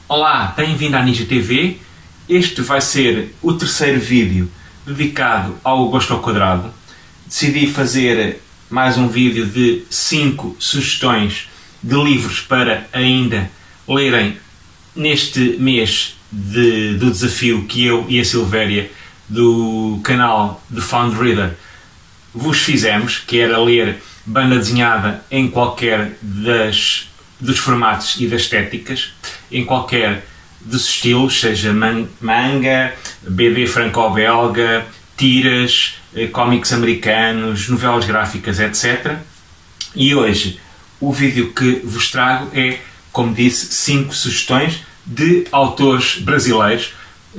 Olá, bem-vindo à Ninja TV. Este vai ser o terceiro vídeo dedicado ao gosto ao quadrado. Decidi fazer mais um vídeo de 5 sugestões de livros para ainda lerem neste mês do desafio que eu e a Silvéria do canal The Found Reader vos fizemos, que era ler banda desenhada em qualquer dos formatos e das estéticas, em qualquer dos estilos, seja manga, BD franco-belga, tiras, cómics americanos, novelas gráficas, etc. E hoje o vídeo que vos trago é, como disse, 5 sugestões de autores brasileiros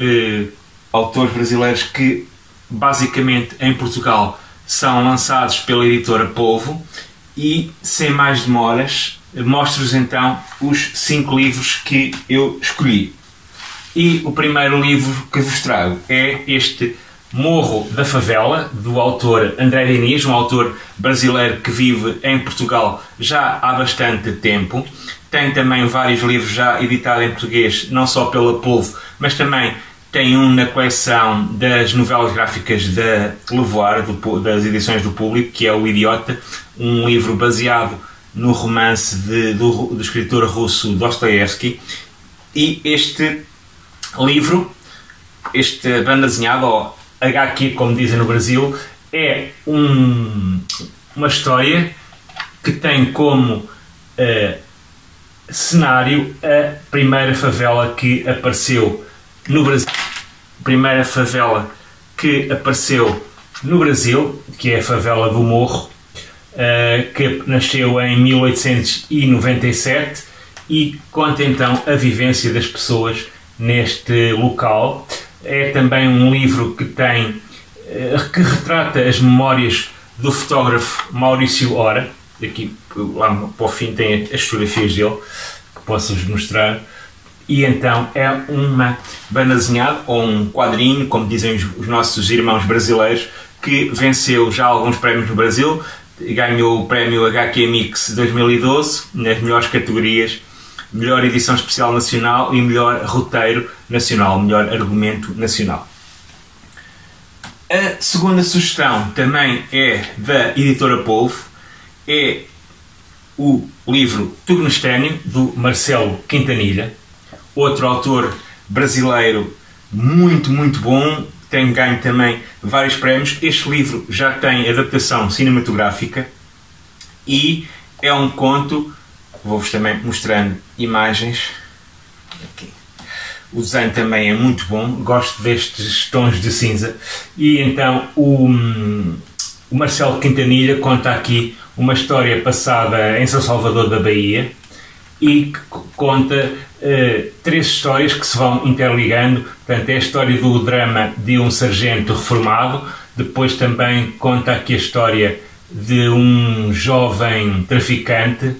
que basicamente em Portugal são lançados pela editora Polvo. E sem mais demoras, mostro-vos então os 5 livros que eu escolhi. E o primeiro livro que vos trago é este Morro da Favela, do autor André Diniz, um autor brasileiro que vive em Portugal já há bastante tempo. Tem também vários livros já editados em português, não só pela Polvo, mas também tem um na coleção das novelas gráficas da Levoar, das edições do Público, que é O Idiota, um livro baseado no romance do escritor russo Dostoiévski. E este livro, esta banda desenhada, ou HQ, como dizem no Brasil, é uma história que tem como cenário a primeira favela que apareceu no Brasil. A primeira favela que apareceu no Brasil, que é a favela do Morro, que nasceu em 1897 e conta então a vivência das pessoas neste local. É também um livro que que retrata as memórias do fotógrafo Maurício Ora. Aqui lá para o fim tem as fotografias dele que posso-vos mostrar. E então é uma banda desenhada, ou um quadrinho, como dizem os nossos irmãos brasileiros, que venceu já alguns prémios no Brasil. Ganhou o prémio HQ Mix 2012 nas melhores categorias: melhor edição especial nacional e melhor roteiro nacional, melhor argumento nacional. A segunda sugestão também é da editora Polvo. É o livro Tugnostênio, do Marcelo Quintanilha, outro autor brasileiro muito bom, tem ganho também vários prémios. Este livro já tem adaptação cinematográfica e é um conto. Vou-vos também mostrando imagens. Aqui. O desenho também é muito bom, gosto destes tons de cinza. E então o Marcelo Quintanilha conta aqui uma história passada em São Salvador da Bahia e que conta 3 histórias que se vão interligando. Portanto, é a história do drama de um sargento reformado, depois também conta aqui a história de um jovem traficante,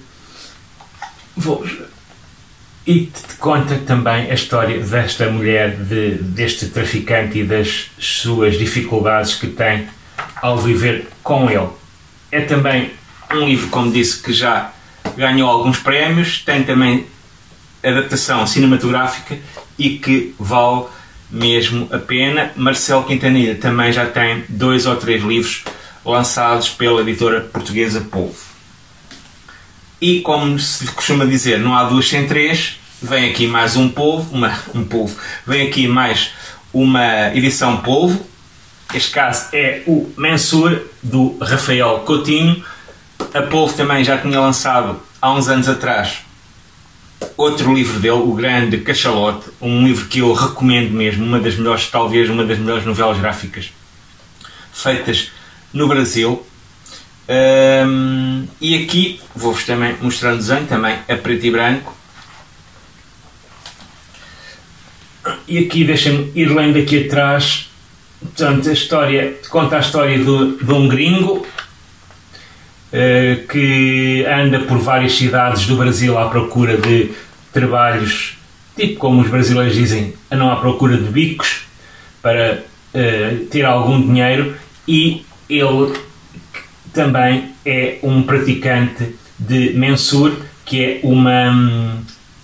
e te conta também a história desta mulher, deste traficante, e das suas dificuldades que tem ao viver com ele. É também um livro, como disse, que já ganhou alguns prémios, tem também adaptação cinematográfica e que vale mesmo a pena. Marcelo Quintanilha também já tem 2 ou 3 livros lançados pela editora portuguesa Polvo. E como se costuma dizer, não há 2 sem 3, vem aqui mais um Polvo, vem aqui mais uma edição Polvo. Este caso é o Mensur, do Rafael Coutinho. A Polvo também já tinha lançado há uns anos atrás outro livro dele, O Grande Cachalote, um livro que eu recomendo mesmo, talvez uma das melhores novelas gráficas feitas no Brasil. E aqui vou-vos também mostrar o desenho, também a preto e branco. E aqui deixem-me ir lendo aqui atrás. Portanto, conta a história de um gringo que anda por várias cidades do Brasil à procura de trabalhos, tipo como os brasileiros dizem, não à procura de bicos, para ter algum dinheiro. E ele também é um praticante de Mensur, que é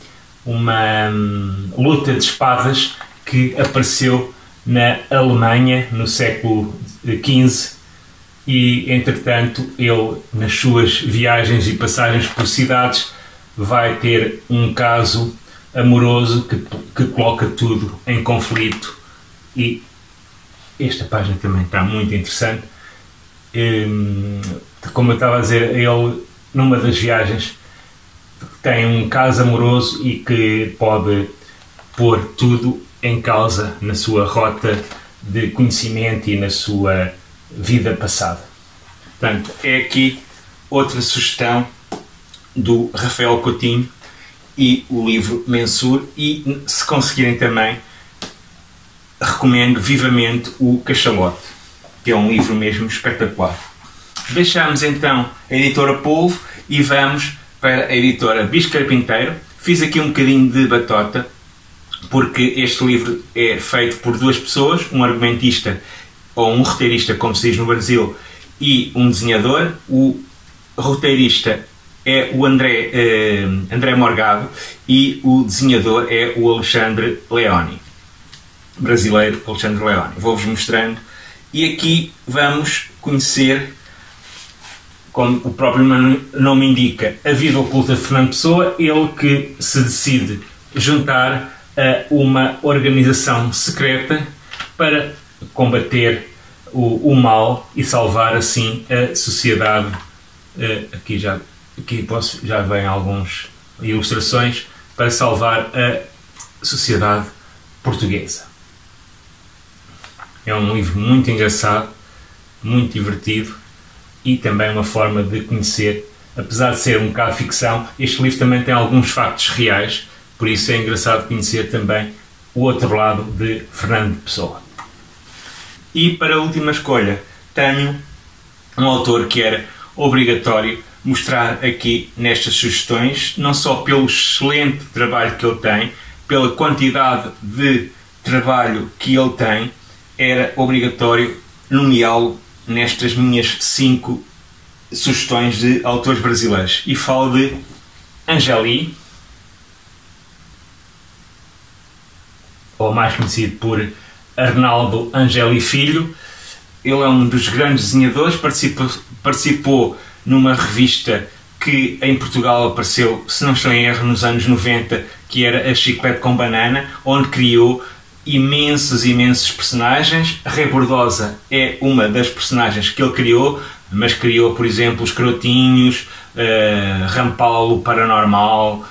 uma luta de espadas que apareceu na Alemanha no século XV e, entretanto, ele, nas suas viagens e passagens por cidades, vai ter um caso amoroso que coloca tudo em conflito. E esta página também está muito interessante. Como eu estava a dizer, ele, numa das viagens, tem um caso amoroso e que pode pôr tudo em causa na sua rota de conhecimento e na sua vida passada. Portanto, é aqui outra sugestão do Rafael Coutinho e o livro Mensur, e se conseguirem também, recomendo vivamente o Cachalote, que é um livro mesmo espetacular. Deixamos então a editora Polvo e vamos para a editora Bispo Carpinteiro. Fiz aqui um bocadinho de batota, porque este livro é feito por duas pessoas, um argumentista ou um roteirista, como se diz no Brasil, e um desenhador. O roteirista é o André Morgado e o desenhador é o Alexandre Leoni, brasileiro Alexandre Leoni. Vou-vos mostrando. E aqui vamos conhecer, como o próprio nome indica, a vida oculta de Fernando Pessoa, ele que se decide juntar a uma organização secreta para combater o mal e salvar assim a sociedade. Aqui já vêm algumas ilustrações para salvar a sociedade portuguesa. É um livro muito engraçado, muito divertido e também uma forma de conhecer, apesar de ser um bocado ficção, este livro também tem alguns factos reais, por isso é engraçado conhecer também o outro lado de Fernando Pessoa. E para a última escolha tenho um autor que era obrigatório mostrar aqui nestas sugestões, não só pelo excelente trabalho que ele tem, pela quantidade de trabalho que ele tem, era obrigatório nomeá-lo nestas minhas 5 sugestões de autores brasileiros. E falo de Angeli, ou mais conhecido por Arnaldo Angeli Filho. Ele é um dos grandes desenhadores, participou numa revista que em Portugal apareceu, se não estou em erro, nos anos 90, que era a Chiclete com Banana, onde criou imensos personagens. A Rebordosa é uma das personagens que ele criou, mas criou, por exemplo, os Crotinhos, Rampaulo Paranormal,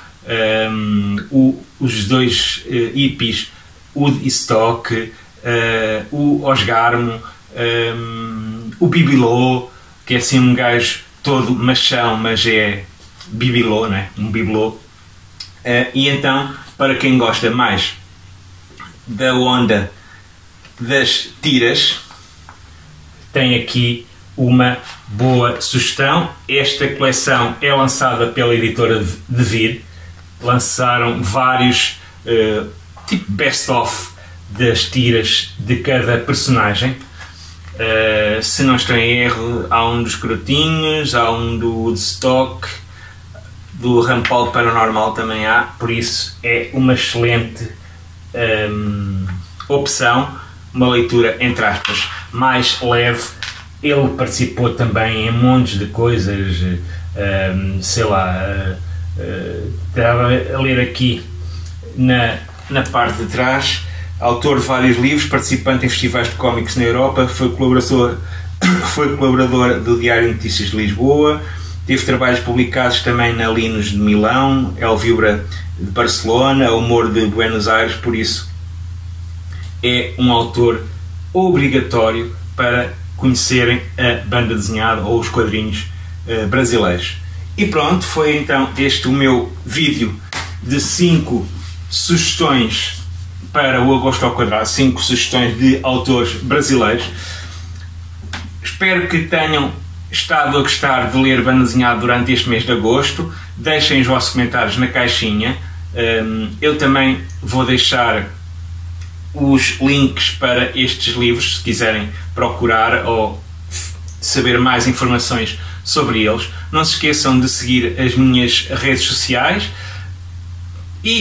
os dois hippies, Wood e Stock, o Osgarmo, o Bibelô, que é assim um gajo todo machão, mas é bibelô, né? Um bibelô. E então, para quem gosta mais da onda das tiras, tem aqui uma boa sugestão. Esta coleção é lançada pela editora Devir. Lançaram vários tipo best-of das tiras de cada personagem. Se não estou em erro, há um dos Crotinhos, há um do Woodstock, do Rampaulo Paranormal também há, por isso é uma excelente opção, uma leitura entre aspas mais leve. Ele participou também em montes de coisas, sei lá, estava a ler aqui na parte de trás, autor de vários livros, participante em festivais de cómics na Europa, foi colaborador do Diário de Notícias de Lisboa, teve trabalhos publicados também na Linus de Milão, El Vibra de Barcelona, Humor de Buenos Aires, por isso é um autor obrigatório para conhecerem a banda desenhada ou os quadrinhos brasileiros. E pronto, foi então este o meu vídeo de 5 sugestões para o Agosto ao Quadrado, 5 sugestões de autores brasileiros. Espero que tenham estado a gostar de ler banda desenhada durante este mês de agosto. Deixem os vossos comentários na caixinha. Eu também vou deixar os links para estes livros, se quiserem procurar ou saber mais informações sobre eles. Não se esqueçam de seguir as minhas redes sociais e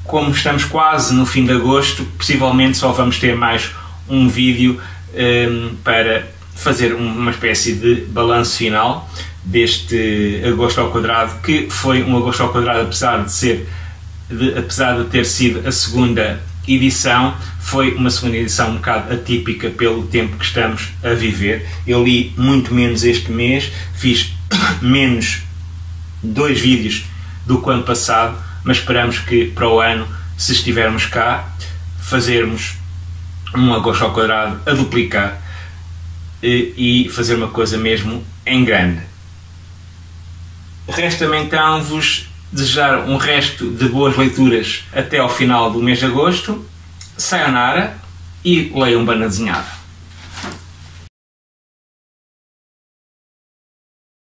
como estamos quase no fim de agosto, possivelmente só vamos ter mais um vídeo para fazer uma espécie de balanço final deste agosto ao quadrado, que foi um agosto ao quadrado, apesar de ter sido a segunda edição, foi uma segunda edição um bocado atípica pelo tempo que estamos a viver. Eu li muito menos este mês, fiz menos 2 vídeos do que o ano passado, mas esperamos que para o ano, se estivermos cá, fazermos um agosto ao quadrado a duplicar e fazer uma coisa mesmo em grande. Resta-me então vos desejar um resto de boas leituras até ao final do mês de agosto. Sayonara e leiam banda desenhada.